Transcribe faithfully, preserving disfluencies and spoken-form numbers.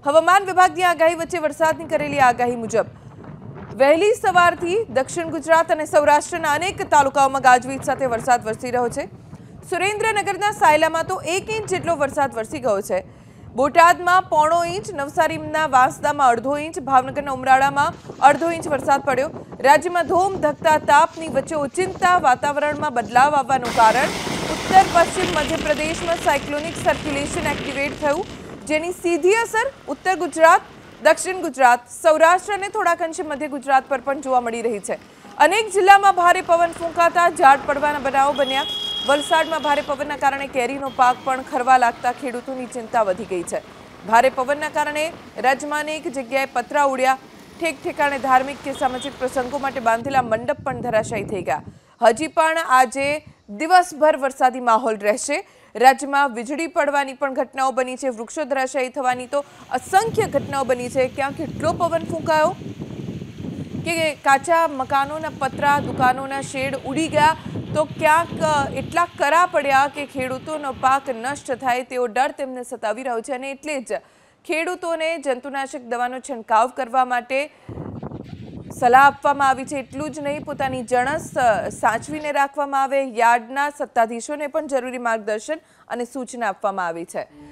હવામાન વિભાગની આગાહી વચ્ચે વરસાદની કરેલી આગાહી મુજબ વહેલી સવારથી દક્ષિણ ગુજરાત અને સૌરાષ્ટ્રના અનેક તાલુકાઓમાં ગાજવીજ સાથે વરસાદ વરસી રહ્યો છે। સુરેન્દ્રનગરના સાયલામાં તો એક ઇંચ જેટલો વરસાદ વરસી ગયો છે। બોટાદમાં પોણો ઇંચ, નવસારીના વાંસદામાં અડધો ઇંચ, ભાવનગરના ઉમરાળામાં અડધો ઇંચ વરસાદ પડ્યો। રાજ્યમાં ધોમ ધકતા તાપની વચ્ચે ઓચિંતા વાતાવરણમાં બદલાવ આવવાનું કારણ ઉત્તર પશ્ચિમ મધ્યપ્રદેશમાં સાયક્લોનિક સર્ક્યુલેશન એક્ટિવેટ થયું, જેની સીધી અસર ઉત્તર ગુજરાત, દક્ષિણ ગુજરાત, સૌરાષ્ટ્ર અને થોડાક અંશે મધ્ય ગુજરાત પર પણ જોવા મળી રહી છે। અનેક જિલ્લામાં ભારે પવન ફૂંકાતા ઝાડ પડવાના બનાવો બન્યા। વલસાડમાં ભારે પવનના કારણે કેરીનો પાક પણ ખરવા લાગતા ખેડૂતોની ચિંતા વધી ગઈ છે। ભારે પવનના કારણે રાજ્યમાં અનેક જગ્યાએ પતરા ઉડ્યા। ઠેક ઠેકાણે ધાર્મિક કે સામાજિક પ્રસંગો માટે બાંધેલા મંડપ પણ ધરાશાયી થઈ ગયા। હજી પણ આજે દિવસભર વરસાદી માહોલ રહેશે। રાજ્યમાં વીજળી પડવાની પણ ઘટનાઓ બની છે, વૃક્ષો ધરાશાયી થવાની તો અસંખ્ય ઘટનાઓ બની છે। ક્યાં કેટલો પવન ફૂંકાયો કે કાચા મકાનોના પતરા, દુકાનોના શેડ ઉડી ગયા, તો ક્યાંક એટલા કરા પડ્યા કે ખેડૂતોનો પાક નષ્ટ થાય તેવો ડર તેમને સતાવી રહ્યો છે। અને એટલે જ ખેડૂતોને જંતુનાશક દવાનો છંટકાવ કરવા માટે સલાહ આપવામાં આવી છે। એટલું જ નહીં, પોતાની જણસ સાચવીને રાખવામાં આવે, યાર્ડના સત્તાધીશોને પણ જરૂરી માર્ગદર્શન અને સૂચના આપવામાં આવી છે।